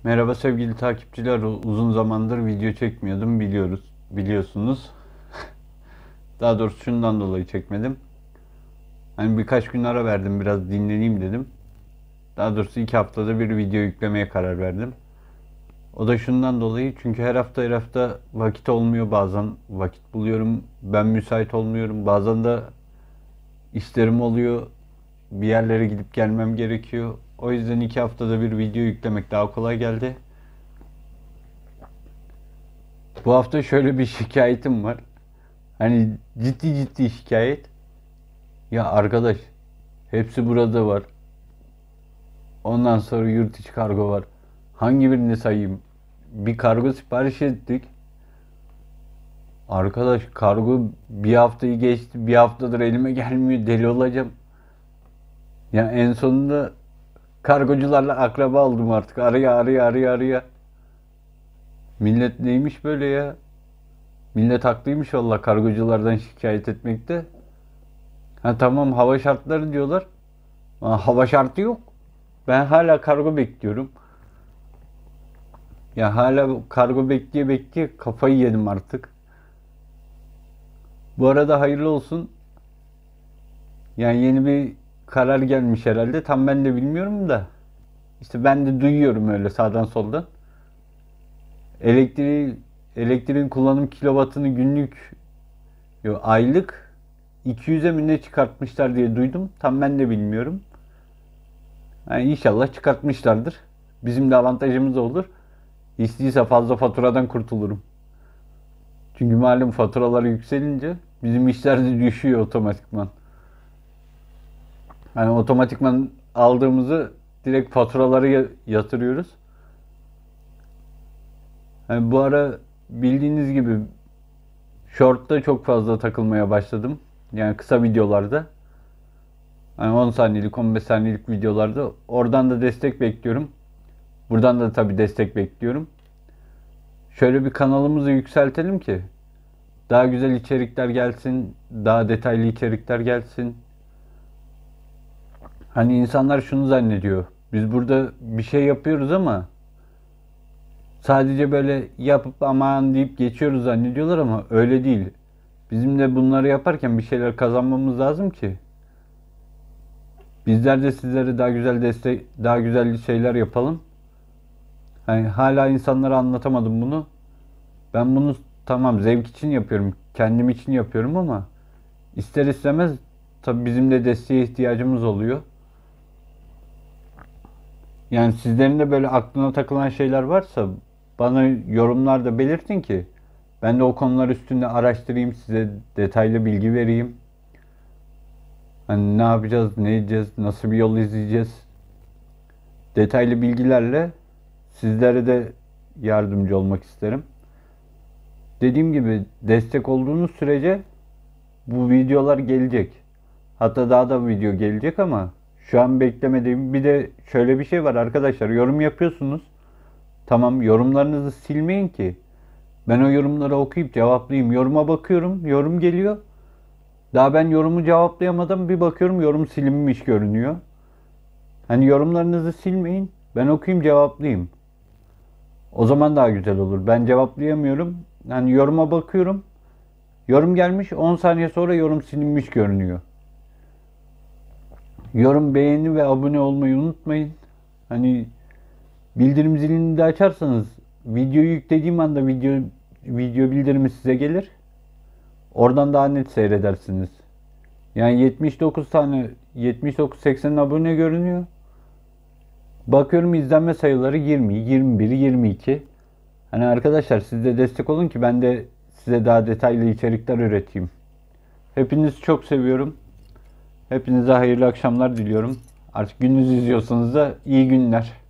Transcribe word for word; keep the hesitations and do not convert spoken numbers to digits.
Merhaba sevgili takipçiler. Uzun zamandır video çekmiyordum biliyoruz, biliyorsunuz. Daha doğrusu şundan dolayı çekmedim. Hani birkaç gün ara verdim, biraz dinleneyim dedim. Daha doğrusu iki haftada bir video yüklemeye karar verdim. O da şundan dolayı, çünkü her hafta her hafta vakit olmuyor, bazen vakit buluyorum, ben müsait olmuyorum, bazen de işlerim oluyor, bir yerlere gidip gelmem gerekiyor. O yüzden iki haftada bir video yüklemek daha kolay geldi. Bu hafta şöyle bir şikayetim var. Hani ciddi ciddi şikayet. Ya arkadaş, hepsi burada var. Ondan sonra yurt içi kargo var. Hangi birini sayayım? Bir kargo sipariş ettik. Arkadaş, kargo bir haftayı geçti. Bir haftadır elime gelmiyor. Deli olacağım. Ya en sonunda kargocularla akraba oldum artık. Araya araya araya araya. Millet neymiş böyle ya? Millet haklıymış valla kargoculardan şikayet etmekte. Ha tamam, hava şartları diyorlar. Aa, hava şartı yok. Ben hala kargo bekliyorum. Ya hala kargo bekleye bekleye kafayı yedim artık. Bu arada hayırlı olsun. Yani yeni bir karar gelmiş herhalde. Tam ben de bilmiyorum da. İşte ben de duyuyorum öyle sağdan soldan. Elektriği, elektriğin kullanım kilovatını günlük, yok aylık iki yüze mi ne çıkartmışlar diye duydum. Tam ben de bilmiyorum. Yani inşallah çıkartmışlardır. Bizim de avantajımız olur. Hiç değilse fazla faturadan kurtulurum. Çünkü malum faturalar yükselince bizim işler de düşüyor otomatikman. Yani otomatikman aldığımızı direkt faturaları yatırıyoruz. Yani bu ara bildiğiniz gibi short'ta çok fazla takılmaya başladım. Yani kısa videolarda. Yani on saniyelik, on beş saniyelik videolarda. Oradan da destek bekliyorum. Buradan da tabii destek bekliyorum. Şöyle bir kanalımızı yükseltelim ki daha güzel içerikler gelsin, daha detaylı içerikler gelsin. Hani insanlar şunu zannediyor. Biz burada bir şey yapıyoruz ama sadece böyle yapıp aman deyip geçiyoruz zannediyorlar, ama öyle değil. Bizim de bunları yaparken bir şeyler kazanmamız lazım ki bizler de sizlere daha güzel destek, daha güzel şeyler yapalım. Hani hala insanlara anlatamadım bunu. Ben bunu tamam zevk için yapıyorum, kendim için yapıyorum ama ister istemez tabii bizim de desteğe ihtiyacımız oluyor. Yani sizlerin de böyle aklına takılan şeyler varsa bana yorumlarda belirtin ki ben de o konular üstünde araştırayım, size detaylı bilgi vereyim. Hani ne yapacağız, ne edeceğiz, nasıl bir yol izleyeceğiz? Detaylı bilgilerle sizlere de yardımcı olmak isterim. Dediğim gibi destek olduğunuz sürece bu videolar gelecek. Hatta daha da video gelecek ama şu an beklemediğim bir de şöyle bir şey var arkadaşlar. Yorum yapıyorsunuz. Tamam, yorumlarınızı silmeyin ki ben o yorumları okuyup cevaplayayım. Yoruma bakıyorum, yorum geliyor. Daha ben yorumu cevaplayamadan bir bakıyorum yorum silinmiş görünüyor. Hani yorumlarınızı silmeyin. Ben okuyayım, cevaplayayım. O zaman daha güzel olur. Ben cevaplayamıyorum. Hani yoruma bakıyorum. Yorum gelmiş, on saniye sonra yorum silinmiş görünüyor. Yorum, beğeni ve abone olmayı unutmayın. Hani bildirim zilini de açarsanız videoyu yüklediğim anda video video bildirimi size gelir. Oradan daha net seyredersiniz. Yani yetmiş dokuz tane, yetmiş dokuz seksen abone görünüyor. Bakıyorum izlenme sayıları yirmi, yirmi bir, yirmi iki. Hani arkadaşlar siz de destek olun ki ben de size daha detaylı içerikler üreteyim. Hepinizi çok seviyorum. Hepinize hayırlı akşamlar diliyorum. Artık gündüz izliyorsanız da iyi günler.